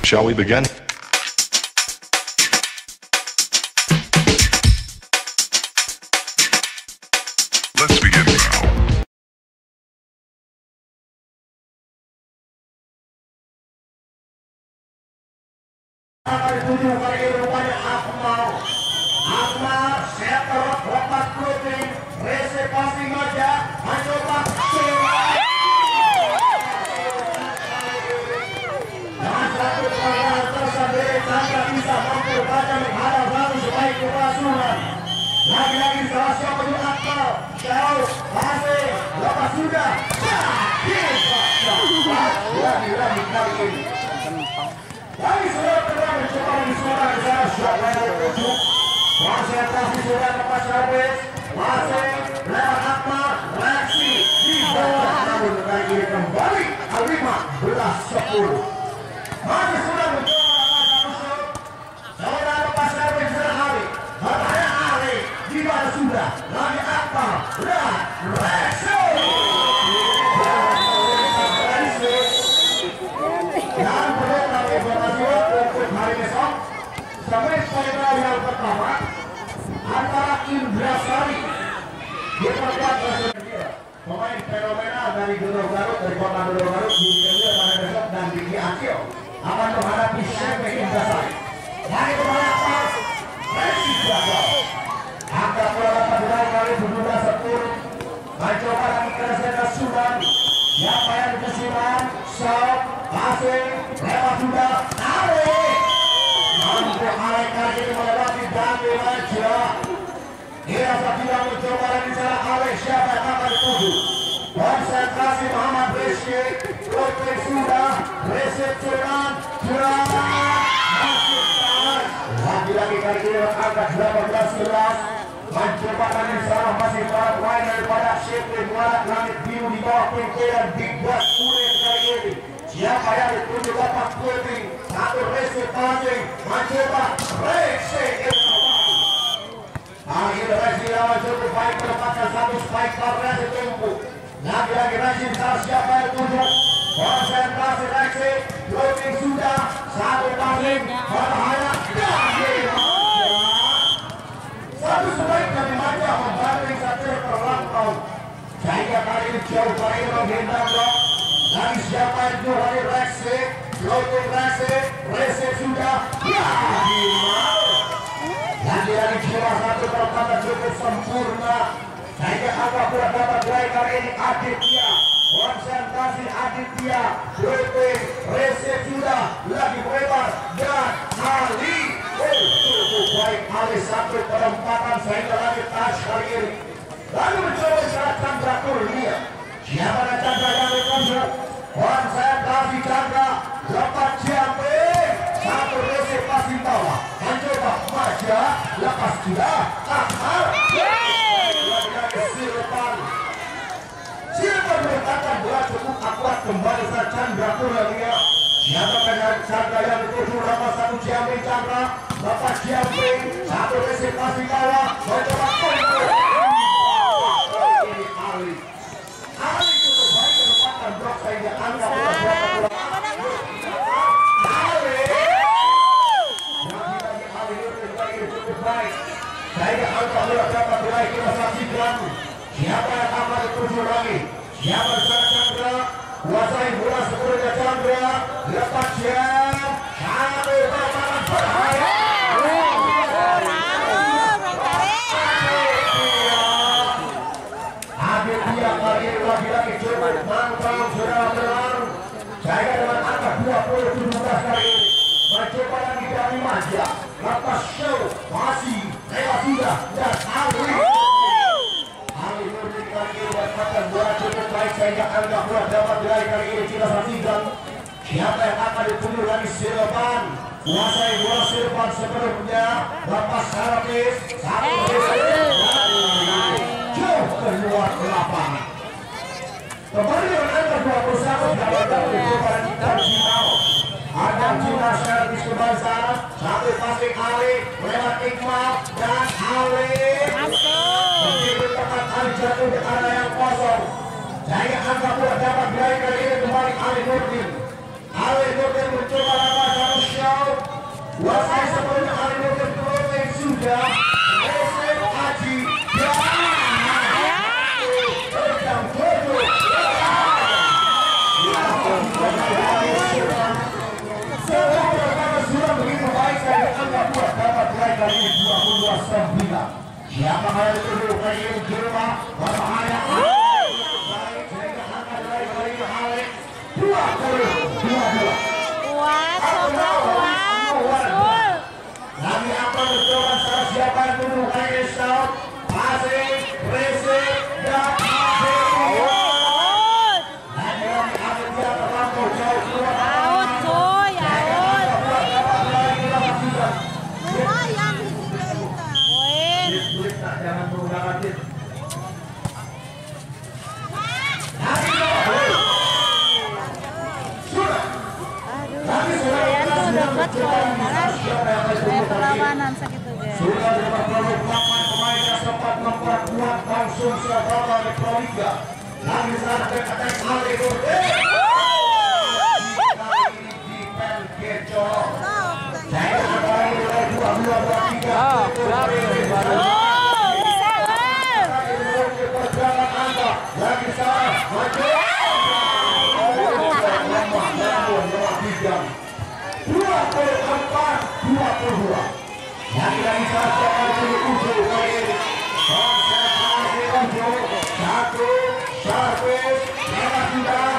Shall we begin? Let's begin now. Lagi-lagi salah siapa juga akal jauh masih lepas sudah lagi kali ini lagi sudah terang mencoba di suara di sana siapa yang tujuh konsentrasi sudah lepas habis masih lewat Akmal reaksi di bawah namun kali ini kembali 15-10 masih sudah mencoba saudara lepas habis sudah habis di mana sudah lagi apa dan reaksi dan berita informasi untuk hari besok semifinal yang pertama antara Indrasari pemain fenomenal dari Doro Garut dari kota Doro Garut di Indonesia pada besok dan Diki Acil akan menghadapi Shepe Indrasari dari kepala atas reaksi gagal. Angka bola pada kali bermuda 10. Mencoba lagi ke Sudan. Siapa yang dikesiran? Sok, asing, lewat sudah, tarik. Mampu Alek kali ini melewati Dami Raja. Dia tidak mencoba lagi cara Alek. Siapa yang akan dituju? Konsentrasi Muhammad Rizky. Rotek sudah, reset Sudan, lagi-lagi kali ini angka 18-11. Mencoba lagi salah masih para pemain daripada Shepe Muarak Langit Biru di bawah pimpinan Big Boss Kuning kali ini. Siapa yang ditunjuk dapat puting satu reset passing mencoba reset akhirnya Rashid lawan cukup baik mendapatkan satu spike reset tempo. Lagi-lagi Rashid salah siapa yang ditunjuk konsentrasi reset puting sudah satu passing berbahaya satu sebaik dari Maja membanting satu terlampau sehingga kali ini jauh kali ini menghindar blok lagi siapa itu hari reaksi floating reaksi sudah lagi-lagi jiwa satu pertama cukup sempurna sehingga angka pula dapat mulai kali ini Aditya konsentrasi Aditya floating reaksi sudah lagi melebar dan kali cukup baik Ali satu perempatan sehingga lagi touch kali ini lalu mencoba secara Chandra Kurnia siapa Chandra yang dikontrol konsentrasi Chandra lepas Ciampe satu resep pasti bawah mencoba Maja lepas sudah Akmal lagi-lagi Silvan mengatakan bola cukup akurat kembali saat Chandra Kurnia siapa Chandra yang dituju lepas satu Ciampe Chandra lepas Ciampe satu resep pasti bawah mencoba kontrol ini Ali cukup baik menempatkan blok sehingga angka bola lagi-lagi Ali cukup baik sehingga angka bola dapat diraih kita saksikan siapa yang akan dituju lagi siapa Chandra kuasai bola sepenuhnya Chandra lepas jam sampai permainan berbahaya Aditya kali ini lagi-lagi cukup mantap sudah berlalu saya dengan angka 20-17 kali ini mencoba lagi dari Maja lepas show masih lewat sudah dan Ali Nurdin kali ini mendapatkan bola cukup baik sehingga angka bola dapat diraih kali ini kita saksikan siapa yang akan dituju lagi Silvan kuasai bola Silvan sepenuhnya lepas Harapis satu jauh keluar ke lapangan kembali dengan angka 21 dapat ditujukan Adam Cina servis kembali sana satu passing Ali lewat Iqbal dan Ali begitu tepat Ali jatuh di area yang kosong sehingga angka bola dapat diraih kali ini kembali Ali Nurdin mencoba lepas satu Wasai sebelumnya kali ini terus sudah Resen Haji sudah begitu baik dari angka buat dapat mulai kali ini 22-9. Siapa yang dulu kali ini Jerman berbahaya baik sehingga angka mulai kali ini Alex 22. Kuat, sobat kuat, betul. Lagi akan mencoba salah siapa yang dulu kali ini Scout Pasing, Resen dan Out, coy, out. Lumayan itu kita. Poin. jangan menggunakan tip. Aduh, kalian tuh dekat poin malah. Kayak perlawanan segitu guys. Sudah dapat produk pemain yang sempat memperkuat langsung sebagai di Pro Liga. Lagi saat attack hal itu. Yang dari satu kali ujung kali ini konsentrasi ujung satu servis merah sudah